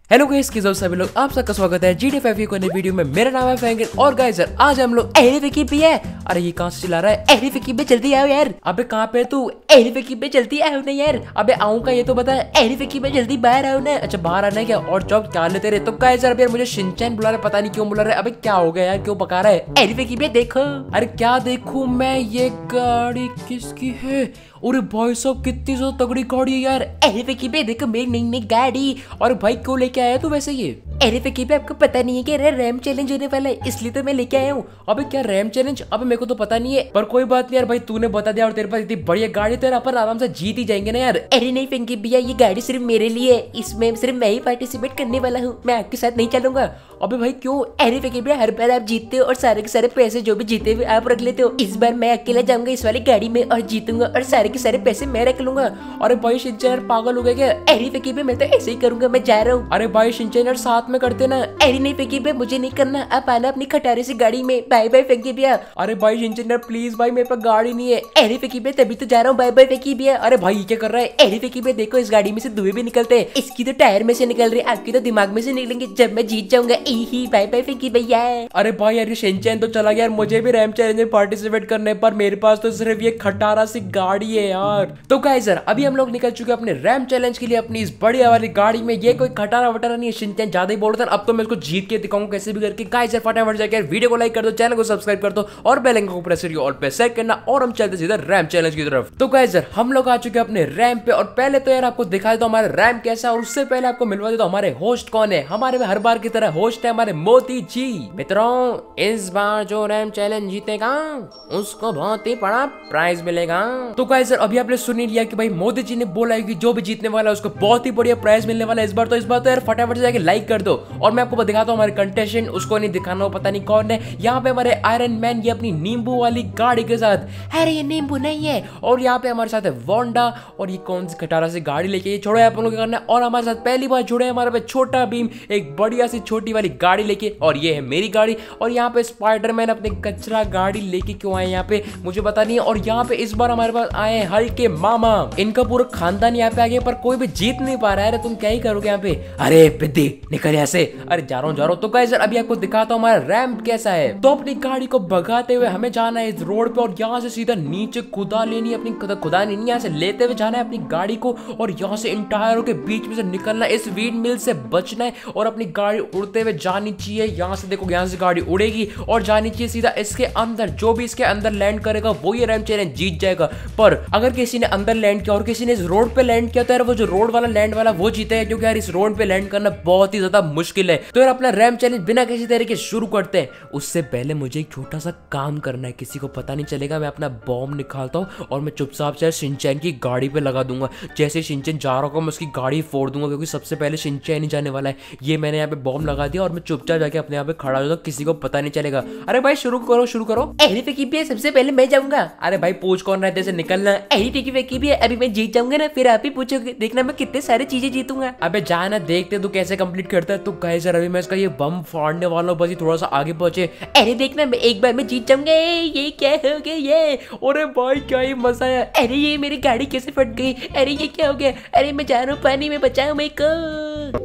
Hello guys, कैसे हो सभी लोग। आप सबका स्वागत है GTA 5 को नई वीडियो में। मेरा नाम है फ्रैंकलिन और गाइस यार आज हम लोग एलिफेकी पे है। अरे ये कहां से चिल्ला रहा है? एलिफेकी पे जल्दी आओ यार। अबे कहां पे तू? एलिफेकी पे जल्दी आओ ना यार। अबे आऊंगा ये तो बता। एलिफेकी पे जल्दी बाहर आओ ना। अच्छा बाहर आना है क्या? और जॉब क्या लेते रहे तो गाइस यार मुझे शिनचैन बुला रहा है, पता नहीं क्यों बुला रहा है। अबे क्या हो गया यार, क्यों पका रहा है? एलिफेकी पे देखो। अरे क्या देखूं मैं? ये गाड़ी किसकी है? अरे भाई साहब कितनी जो तगड़ी गाड़ी है यार। एलिफेकी पे देखो मेरी नई नई गाड़ी। और भाई क्यों लेके आया तू वैसे? ये एलिफेकी पे आपको पता नहीं है कि रैम चैलेंज होने वाला है, इसलिए तो मैं लेके आया हूँ। अबे क्या रैम चैलेंज? अबे मेरे को तो पता नहीं है, पर कोई बात नहीं यार भाई, तूने बता दिया और तेरे पास इतनी बढ़िया गाड़ी तो यार अपन आराम से जीत ही जाएंगे ना यार। अरे नहीं फेंकी भैया, ये गाड़ी सिर्फ मेरे लिए है, इसमें सिर्फ मैं ही पार्टिसिपेट करने वाला हूँ, मैं आपके साथ नहीं चलूंगा। अबे भाई क्यों? एलिफेकी भैया हर बार आप जीतते हो और सारे के सारे पैसे जो भी जीते हुए आप रख लेते हो। इस बार मैं अकेला जाऊंगा इस वाली गाड़ी में और जीतूंगा और सारे के सारे पैसे मैं रख लूंगा। अरे भाई शिनचैन यार पागल हो गया क्या? एलिफेकी भैया मैं तो ऐसे ही करूंगा, मैं जा रहा हूँ। अरे भाई शिनचैन यार साथ में करते ना। अरे नहीं फेंकी भैया मुझे नहीं करना, आप आना अपनी खटारे से गाड़ी में। बाय बाय फेंकी भैया। अरे भाई शिनचैन यार प्लीज भाई, मेरे पास गाड़ी नहीं है। अरे फेंकी भैया तभी तो जा रहा हूँ, बाय बाय फेंकी भैया। अरे भाई क्या कर रहा है? अरे फेंकी भैया देखो इस गाड़ी में से धुएं भी निकलते हैं, इसकी तो टायर में से निकल रहे, आपकी तो दिमाग में से निकलेंगे जब मैं जीत जाऊंगा। ही बाय बाय फेंकी भैया। अरे भाई यार शिनचैन तो चला गया यार, मुझे भी रैम चैलेंज में पार्टिसिपेट करने, पर मेरे पास तो सिर्फ ये खटारा सी गाड़ी है यार। तो गाइस यार अभी हम लोग निकल चुके हैं अपने रैम चैलेंज के लिए अपनी इस बढ़िया वाली गाड़ी में। ये कोई खटारा वटारा नहीं है, शिनचैन ज्यादा ही बोल रहा था। अब तो मैं इसको जीत के दिखाऊंगा कैसे भी करके। गाइस यार फटाफट जाकर वीडियो को लाइक कर दो, चैनल को सब्सक्राइब कर दो और बेल आइकन को प्रेस करिए और पे सेट करना, और हम चलते सीधा रैम चैलेंज की तरफ। तो गाइस यार हम लोग आ चुके हैं अपने रैम पे, और पहले तो यार आपको दिखा देता हूं हमारा रैम कैसा, और उससे पहले आपको मिलवा देता हूं हमारे होस्ट कौन है। हमारे में हर बार की तरह होस्ट है हमारे मोदी जी। मित्रों इस बार जो रैम चैलेंज जीतेगा उसको बहुत ही बड़ा प्राइज मिलेगा। तो गाइस यार अभी आपने सुन ही लिया कि भाई मोदी जी ने बोला है कि जो भी जीतने वाला है उसको बहुत ही बढ़िया प्राइज मिलने वाला है इस बार। तो यार फटाफट से जाके लाइक कर दो, और मैं आपको दिखाता हूँ हमारे कंटेस्टेंट, उसको नहीं दिखाना हो पता नहीं कौन है। यहाँ पे हमारे आयरन मैन ये अपनी नींबू वाली गाड़ी के साथ। अरे ये नींबू नहीं है। और यहाँ पे हमारे साथ है वोंडा, और ये कौन सी खटारा सी गाड़ी लेके ये छोड़ो आप लोगों को करना है। और हमारे साथ पहली बार जुड़े हमारे पे छोटा भीम एक बढ़िया सी छोटी वाली गाड़ी लेके, और ये है मेरी गाड़ी। और यहाँ पे स्पाइडरमैन अपने कचरा गाड़ी लेके क्यों आए यहाँ पे मुझे पता नहीं है। और यहाँ पे इस बार हमारे पास आए हल्क के मामा, इनका पूरा खानदान यहाँ पे आ गया, पर कोई भी जीत नहीं पा रहा है। तुम क्या ही करोगे यहाँ पे? अरे पिद्दी निकल यहाँ से। अरे जा रहा हूँ। तो गाइस अभी आपको दिखाता हूँ हमारा रैंप कैसा है। तो अपनी गाड़ी को भगाते हुए हमें जाना है इस रोड पे, और यहाँ से सीधा नीचे खुदा लेनी अपनी खुदा नहीं, यहाँ से लेते हुए जाना है अपनी गाड़ी को, और यहाँ से इन टायरों के बीच में से निकलना है, इस विंड मिल से बचना है, और अपनी गाड़ी उड़ते हुए जानी चाहिए। यहाँ से देखो, यहाँ से गाड़ी उड़ेगी और जानी चाहिए सीधा इसके अंदर। जो भी इसके अंदर लैंड करेगा वो ये रैम चैलेंज जीत जाएगा। पर अगर किसी ने अंदर लैंड किया और किसी ने इस रोड पे लैंड किया तो यार वो जो रोड वाला लैंड वाला वो जीतेगा, क्योंकि यार इस रोड पे लैंड करना बहुत ही ज्यादा मुश्किल है। तो यार अपना रैम चैलेंज बिना किसी तरीके शुरू करते हैं। उससे पहले मुझे एक छोटा सा काम करना है, किसी को पता नहीं चलेगा। मैं अपना बॉम्ब निकालता हूँ और मैं चुपचाप से शिनचैन की गाड़ी पे लगा दूंगा। जैसे शिनचैन जा रहा होगा मैं उसकी गाड़ी फोड़ दूंगा, क्योंकि सबसे पहले शिनचैन ही जाने वाला है। ये मैंने यहाँ पे बॉम्ब लगा दिया और मैं चुपचाप जाके अपने यहाँ पे खड़ा हो जाऊंगा, किसी को पता नहीं चलेगा। अरे भाई शुरू करो शुरू करो। एलिफेकी भी सबसे पहले मैं जाऊंगा। अरे भाई पूछ कौन रहते से निकलना। एलिफेकी भी अभी मैं जीत जाऊंगा ना, फिर आप ही पूछोगे, देखना मैं कितने सारे चीजें जीतूंगा। अबे जाना देखते तू कैसे कंप्लीट करता है। तो गाइस यार अभी मैं इसका ये बम फाड़ने वाला हूँ, बस थोड़ा सा आगे पहुंचे। अरे देखना मैं एक बार में जीत जाऊंगा। ये क्या हो गया ये? अरे भाई क्या ही मजा है। अरे ये मेरी गाड़ी कैसे फट गई? अरे ये क्या हो गया? अरे मैं जा रहा हूँ पानी में, बचाओ मेरे को।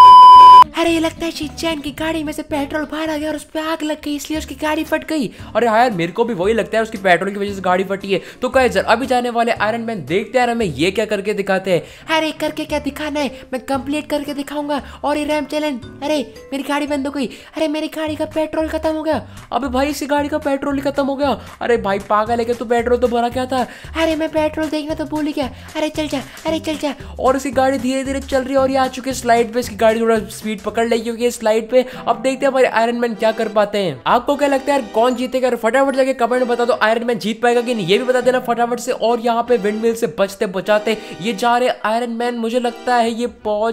अरे ये लगता है शिनचैन की गाड़ी में से पेट्रोल बाहर आ गया और उस पर आग लग गई, इसलिए उसकी गाड़ी फट गई। अरे हाँ यार मेरे को भी वही लगता है, उसकी पेट्रोल की वजह से गाड़ी फटी है। तो गाइस यार अभी जाने वाले आयरन मैन देखते हैं हमें ये क्या करके दिखाते हैं। अरे करके क्या दिखाना है, मैं कंप्लीट करके दिखाऊंगा। और ये रैम चैलेंज। अरे मेरी गाड़ी बंद हो गई। अरे मेरी गाड़ी का पेट्रोल खत्म हो गया। अबे भाई इसी गाड़ी का पेट्रोल ही खत्म हो गया। अरे भाई पागल है क्या? तू पेट्रोल तो भरा क्या था? अरे मैं पेट्रोल देखना तो भूल ही गया। अरे चल जा, अरे चल जा। और इसकी गाड़ी धीरे धीरे चल रही है और ये आ चुकी है स्लाइड पे। इसकी गाड़ी थोड़ा स्पीड पकड़ लेगी क्योंकि स्लाइड पे। अब देखते हैं हमारे आयरन मैन क्या कर पाते हैं। आपको क्या लगता है यार कौन जीतेगा? फटाफट जाके कमेंट में बता दो आयरन मैन जीत पाएगा कि नहीं, ये भी बता देना फटाफट से। और यहाँ पे विंड मिल से बचते बचाते ये जा रहे आयरन मैन। मुझे लगता है ये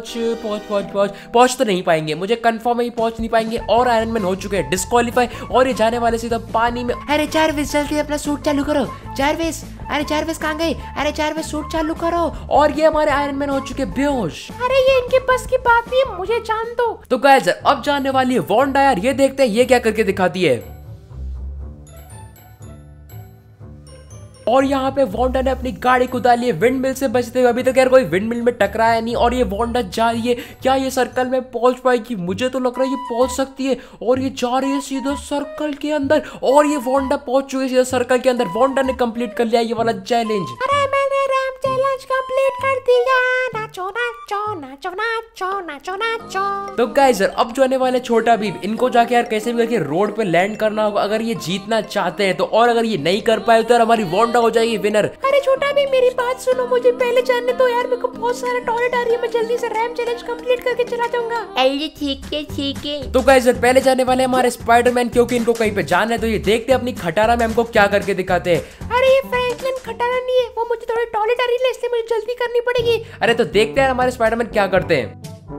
पहुंच तो नहीं पाएंगे, मुझे कंफर्म है ये पहुंच नहीं पाएंगे। और आयरन मैन हो चुके हैं डिस्क्वालीफाई और ये जाने वाले सीधा पानी में। अरे जारविस जल्दी अपना सूट चालू करो। जारविस, अरे जारविस कहाँ गए? अरे जारविस सूट चालू करो। और ये हमारे आयरन मैन हो चुके बेहोश। अरे ये इनके बस की बात नहीं है, मुझे जान दो। तो गाइस अब जाने वाली है वोंडा यार, ये देखते हैं ये क्या करके दिखाती है। और यहाँ पे वोंडा ने अपनी गाड़ी कुदा ली है विंड मिल से बचते हुए। अभी तक यार कोई विंड मिल में टकराया नहीं और ये वोंडा जा रही है। क्या ये सर्कल में पहुंच पाएगी? मुझे तो लग रहा है ये पहुंच सकती है। और ये जा रही है सीधा सर्कल के अंदर और ये वोंडा पहुंच चुकी है सीधा सर्कल के अंदर। वोंडा ने कंप्लीट कर लिया ये वाला चैलेंज। अरे मैंने रैम चैलेंज कंप्लीट कर दिया। नाचो नाचो नाचो नाचो नाचो नाचो। तो गाइस अब जो आने वाले छोटा भीम, इनको जाके यार कैसे भी करके रोड पे लैंड करना होगा अगर ये जीतना चाहते हैं तो। और अगर ये नहीं कर पाए तो यार हमारी वोंडा हो जाएगी विनर। अरे छोटा भी मेरी बात सुनो, मुझे पहले जाने दो यार, मेरे को बहुत सारा टॉयलेट आ रही है। मैं जल्दी से रैम चैलेंज कंप्लीट करके चला जाऊंगा। अरे ठीक है। तो गाइस पहले जाने वाले हमारे स्पाइडरमैन, क्योंकि इनको कहीं पे जाना है। तो ये देखते हैं अपनी खटारा में हमको क्या करके दिखाते हैं। अरे ये फ्रैंकलिन खटारा नहीं है, वो मुझे थोड़ी टॉयलेट आ रही है इसलिए मुझे जल्दी करनी पड़ेगी। अरे तो देखते हैं हमारे स्पाइडरमैन क्या करते हैं।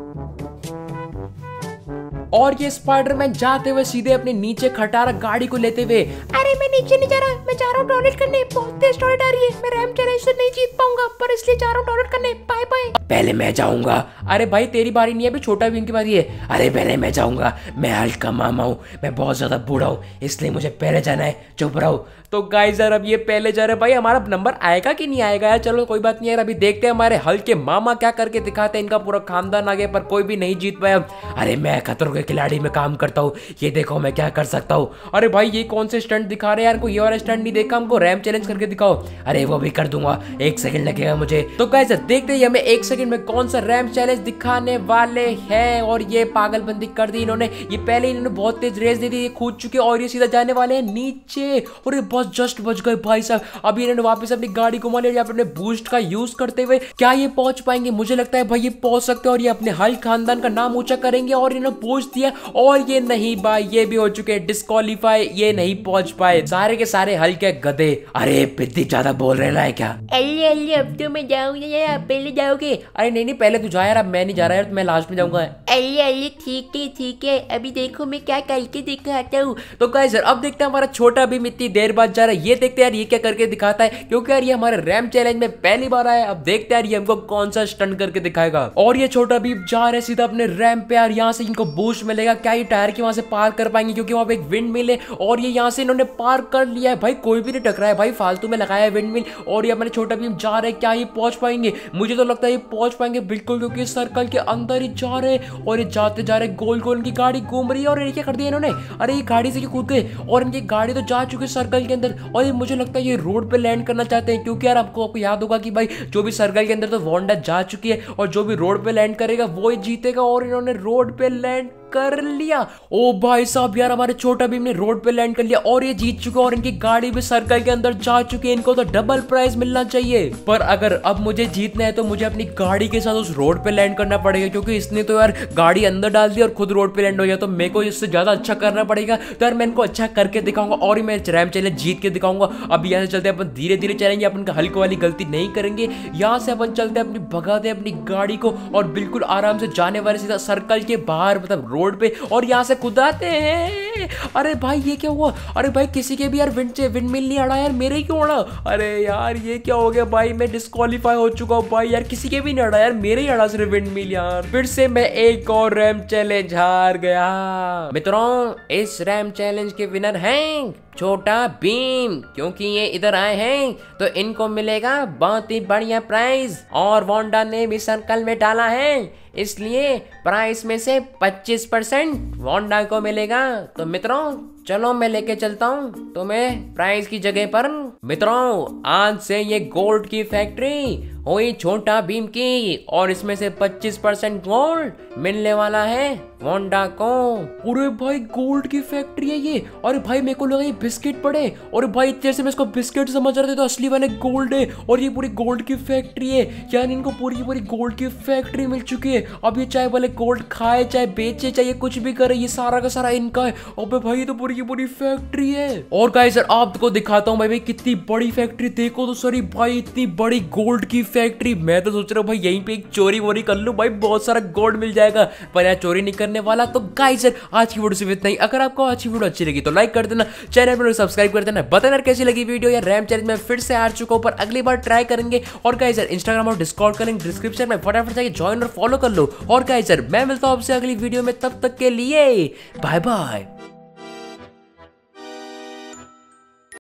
और ये स्पाइडरमैन जाते हुए सीधे अपने नीचे खटारा गाड़ी को लेते हुए। अरे मैं नीचे नहीं जा रहा, मैं जा रहा हूँ टॉयलेट करने। बहुत तेज टॉयलेट आ रही है, मैं रैम चैलेंज से नहीं जीत पाऊंगा पर इसलिए जा रहा हूँ टॉयलेट करने। Bye bye. पहले मैं जाऊंगा। अरे भाई तेरी बारी नहीं है, अभी छोटा भीम की बारी है। अरे पहले मैं जाऊंगा, मैं हल्क का मामा हूँ, मैं बहुत ज्यादा बूढ़ा हूँ इसलिए मुझे पहले जाना है। चुप रहो। तो गाइस यार अब ये पहले जा रहे हैं। भाई हमारा नंबर आएगा कि नहीं आएगा यार? चलो कोई बात नहीं यार, अभी देखते हैं हमारे हल्क के मामा क्या करके दिखाते हैं। इनका पूरा खानदान आ गया पर कोई भी नहीं जीत पाया। अरे मैं खतरों के खिलाड़ी में काम करता हूँ, ये देखो मैं क्या कर सकता हूँ। अरे भाई ये कौन से स्टंट दिखा रहे हैं यार? कोई ये वाला स्टंट नहीं देखा, हमको रैम चैलेंज करके दिखाओ। अरे वो भी कर दूंगा, 1 सेकंड लगेगा मुझे। तो गाइस देखते हैं हमें 1 सेकंड में कौन सा रैम चैलेंज दिखाने वाले हैं। और ये पागलबंदी कर दी इन्होंने। ये पहले इन्होंने बहुत तेज रेस दे दी, ये कूद चुके और ये सीधा जाने वाले हैं नीचे। और ये बस जस्ट बच गए भाई साहब। अभी इन्होंने वापस अपनी गाड़ी घुमा लिया अपने बूस्ट का यूज करते हुए। क्या ये पहुंच पाएंगे? मुझे लगता है भाई ये पहुंच सकते हैं और ये अपने हल्क खानदान का नाम ऊंचा करेंगे। और इन्होंने पहुंच दिया और ये नहीं भाई, ये भी हो चुके डिस्क्वालीफाई, ये नहीं पहुंच पाए। सारे के सारे हल्क के गधे। अरे पिद्दी ज्यादा बोल रहे है क्या? अरे अब तो मैं जाऊंगा यार, आप पहले जाओगे। अरे नहीं पहले तू जा यार, अब मैं नहीं जा रहा यार, मैं लास्ट में जाऊंगा। अरे ठीक है, अभी देखो मैं क्या करके दिखाता हूँ। तो गाइस यार अब देखते हैं हमारा छोटा भीम इतनी देर बाद जा रहा है। ये देखते हैं यार ये क्या करके दिखाता है, क्योंकि यार ये हमारे रैम चैलेंज में पहली बार आया। अब देखते हैं यार ये हमको कौन सा स्टंट करके दिखाएगा। और ये छोटा भीम जा रहे सीधा अपने रैम पे यार, यहाँ से इनको बूस्ट मिलेगा। क्या ये टायर की वहां से पार कर पाएंगे? क्योंकि वहां पे एक विंड मिल है और ये यहाँ से इन्होंने पार कर लिया है। भाई कोई भी नहीं टकराया भाई, फालतू में लगाया विंड मिल। और ये हमारे छोटा भीम जा रहे, क्या ये पहुंच पाएंगे? मुझे तो लगता है ये पहुंच पाएंगे बिल्कुल, क्योंकि सर्कल के अंदर ही जा रहे और ये जाते जा रहे गोल गोल इनकी गाड़ी घूम रही है। और ये क्या कर दिया इन्होंने? अरे ये गाड़ी से कूद गए और इनकी गाड़ी तो जा चुकी है सर्कल के अंदर। और ये मुझे लगता है ये रोड पे लैंड करना चाहते हैं, क्योंकि यार आपको याद होगा कि भाई जो भी सर्कल के अंदर तो वोंडा जा चुकी है और जो भी रोड पे लैंड करेगा वो ही जीतेगा। और इन्होंने रोड पे लैंड कर लिया। ओ भाई साहब यार हमारे छोटा भीम ने रोड पे लैंड कर लिया और ये जीत चुके और इनकी गाड़ी भी सर्कल के अंदर जा चुकी है। इनको तो डबल प्राइज मिलना चाहिए। पर अगर अब मुझे जीतना है तो मुझे अपनी गाड़ी के साथ उस रोड पे लैंड करना पड़ेगा, क्योंकि इसने तो यार गाड़ी अंदर डाल दी और खुद रोड पे लैंड हो गया। तो मेरे को इससे ज्यादा अच्छा करना पड़ेगा। तो यार मैं इनको अच्छा करके दिखाऊंगा और मैं रैम चैलेंज जीत के दिखाऊंगा। अब यहाँ से चलते अपन धीरे धीरे चलेंगे, अपन हल्क वाली गलती नहीं करेंगे। यहाँ से अपन चलते अपनी भगाते अपनी गाड़ी को और बिल्कुल आराम से जाने वाले सीधा सर्कल के बाहर मतलब रोड पे और यहाँ से कुदाते हैं। अरे भाई ये क्या हुआ? अरे भाई किसी के भी यार विंड मिल नहीं अड़ा यार, मेरे क्यों अड़ा? अरे यार ये क्या हो गया भाई, मैं डिस्क्वालीफाई हो चुका हूँ भाई। यार किसी के भी नहीं अड़ा यार, मेरे ही अड़ा सिर्फ विंड मिल यार। फिर से मैं एक और रैम चैलेंज हार गया। मित्रों इस रैम चैलेंज के विनर हैं छोटा भीम, क्योंकि ये इधर आए हैं तो इनको मिलेगा बहुत ही बढ़िया प्राइज। और वोंडा ने भी सर्कल में डाला है, इसलिए प्राइस में से 25% वोंडा को मिलेगा। तो मित्रों चलो मैं लेके चलता हूँ तुम्हें प्राइस की जगह पर। मित्रों आज से ये गोल्ड की फैक्ट्री हुई छोटा भीम की और इसमें से 25% गोल्ड मिलने वाला है वोंडा को। अरे भाई गोल्ड की फैक्ट्री है ये। अरे भाई मेरे को लगा ये बिस्किट पड़े और भाई इतने से मैं इसको बिस्किट समझ रहे थे, तो असली वाले गोल्ड है और ये पूरी गोल्ड की फैक्ट्री है। यानी इनको पूरी पूरी गोल्ड की फैक्ट्री मिल चुकी है। अब ये चाहे वाले गोल्ड खाए चाहे बेचे चाहे कुछ भी करे, ये सारा का सारा इनका है। अबे भाई तो पूरी की पूरी फैक्ट्री है। और गाइस सर आपको दिखाता हूँ भाई कितनी बड़ी फैक्ट्री, देखो तो सॉरी भाई इतनी बड़ी गोल्ड की फैक्ट्री। मैं तो सोच रहा हूँ भाई यहीं पे एक चोरी वोरी कर लूं भाई, बहुत सारा गोल्ड मिल जाएगा, पर यार चोरी नहीं करने वाला। तो गाइस सर आज की वीडियो सिर्फ इतना ही। अगर आपको आज की वीडियो अच्छी लगी तो लाइक कर देना, चैनल पर सब्सक्राइब कर देना। बताना कैसी लगी वीडियो। यार रैम चैलेंज में फिर से हार चुका हूं, पर अगली बार ट्राई करेंगे। और गाइस सर इंस्टाग्राम और डिस्कॉर्ड का लिंक डिस्क्रिप्शन में फटाफट जाके ज्वाइन और फॉलो कर लो। और गाइस सर मैं मिलता हूं आपसे अगली वीडियो में, तब तक के लिए बाय बाय।